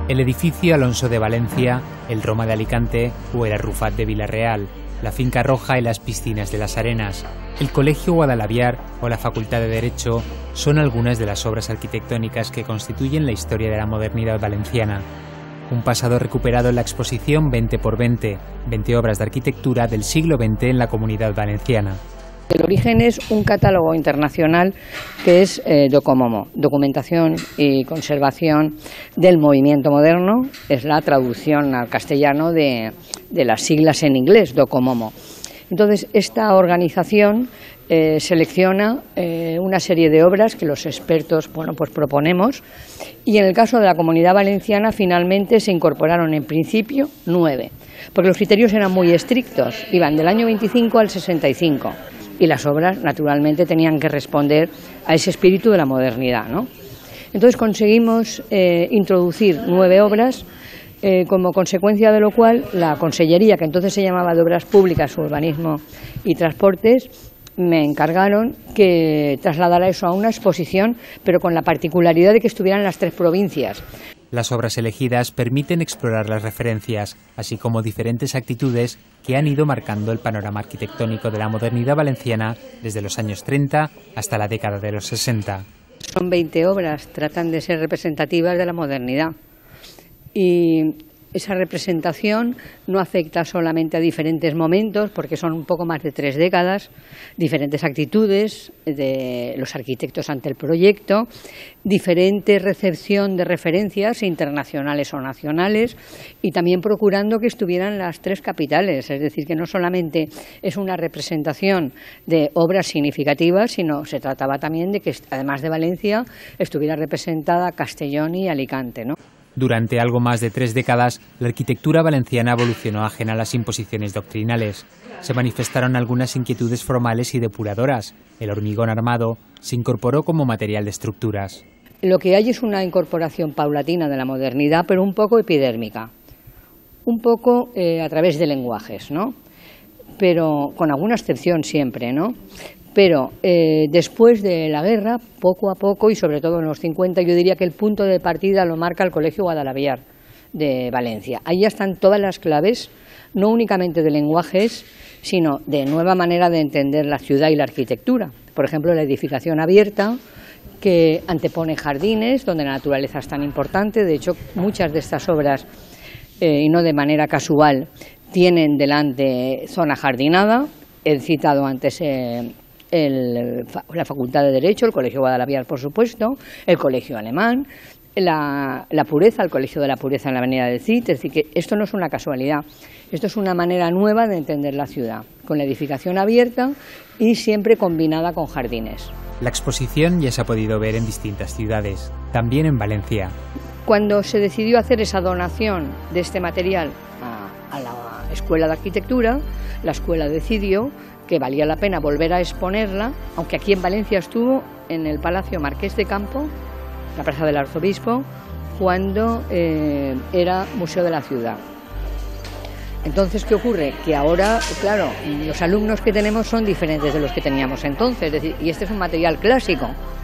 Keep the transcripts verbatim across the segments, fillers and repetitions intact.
El edificio Alonso de Valencia, el Roma de Alicante o el Arrufat de Villarreal, la Finca Roja y las piscinas de las Arenas, el Colegio Guadalaviar o la Facultad de Derecho son algunas de las obras arquitectónicas que constituyen la historia de la modernidad valenciana. Un pasado recuperado en la exposición veinte por veinte, veinte obras de arquitectura del siglo veinte en la Comunidad Valenciana. El origen es un catálogo internacional que es eh, Docomomo, Documentación y Conservación del Movimiento Moderno, es la traducción al castellano de, de las siglas en inglés, Docomomo. Entonces, esta organización eh, selecciona eh, una serie de obras que los expertos bueno, pues proponemos, y en el caso de la Comunidad Valenciana finalmente se incorporaron en principio nueve, porque los criterios eran muy estrictos, iban del año veinticinco al sesenta y cinco. Y las obras, naturalmente, tenían que responder a ese espíritu de la modernidad, ¿no? Entonces conseguimos eh, introducir nueve obras, eh, como consecuencia de lo cual la Consellería, que entonces se llamaba de Obras Públicas, Urbanismo y Transportes, me encargaron que trasladara eso a una exposición, pero con la particularidad de que estuvieran en las tres provincias. Las obras elegidas permiten explorar las referencias, así como diferentes actitudes que han ido marcando el panorama arquitectónico de la modernidad valenciana desde los años treinta hasta la década de los sesenta. Son veinte obras, tratan de ser representativas de la modernidad. Y esa representación no afecta solamente a diferentes momentos, porque son un poco más de tres décadas, diferentes actitudes de los arquitectos ante el proyecto, diferente recepción de referencias internacionales o nacionales, y también procurando que estuvieran las tres capitales, es decir, que no solamente es una representación de obras significativas, sino se trataba también de que, además de Valencia, estuviera representada Castellón y Alicante, ¿no? Durante algo más de tres décadas, la arquitectura valenciana evolucionó ajena a las imposiciones doctrinales. Se manifestaron algunas inquietudes formales y depuradoras. El hormigón armado se incorporó como material de estructuras. Lo que hay es una incorporación paulatina de la modernidad, pero un poco epidérmica, un poco eh, a través de lenguajes, ¿no? Pero con alguna excepción siempre, ¿no? Pero eh, después de la guerra, poco a poco, y sobre todo en los cincuenta, yo diría que el punto de partida lo marca el Colegio Guadalaviar de Valencia. Ahí ya están todas las claves, no únicamente de lenguajes, sino de nueva manera de entender la ciudad y la arquitectura. Por ejemplo, la edificación abierta, que antepone jardines, donde la naturaleza es tan importante. De hecho, muchas de estas obras, eh, y no de manera casual, tienen delante zona jardinada. He citado antes Eh, El, la Facultad de Derecho, el Colegio Guadalaviar, por supuesto, el Colegio Alemán, la, la Pureza, el Colegio de la Pureza en la Avenida del Cid. Es decir, que esto no es una casualidad, esto es una manera nueva de entender la ciudad, con la edificación abierta y siempre combinada con jardines. La exposición ya se ha podido ver en distintas ciudades, también en Valencia. Cuando se decidió hacer esa donación de este material a, a la Escuela de Arquitectura, la escuela decidió que valía la pena volver a exponerla, aunque aquí en Valencia estuvo en el Palacio Marqués de Campo, la Plaza del Arzobispo, cuando eh, era Museo de la Ciudad. Entonces, ¿qué ocurre? Que ahora, claro, los alumnos que tenemos son diferentes de los que teníamos entonces, es decir, y este es un material clásico.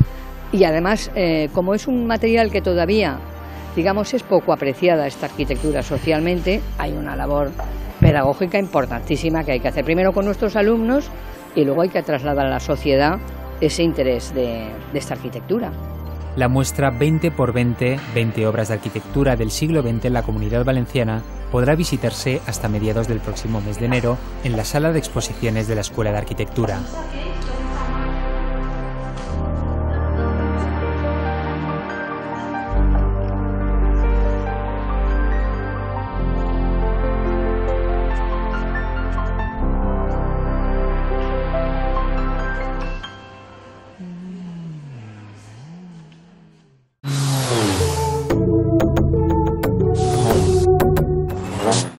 Y además, eh, como es un material que todavía, digamos, es poco apreciada esta arquitectura socialmente, hay una labor pedagógica importantísima que hay que hacer primero con nuestros alumnos y luego hay que trasladar a la sociedad ese interés de, de esta arquitectura. La muestra veinte por veinte, veinte obras de arquitectura del siglo veinte en la Comunidad Valenciana podrá visitarse hasta mediados del próximo mes de enero en la sala de exposiciones de la Escuela de Arquitectura.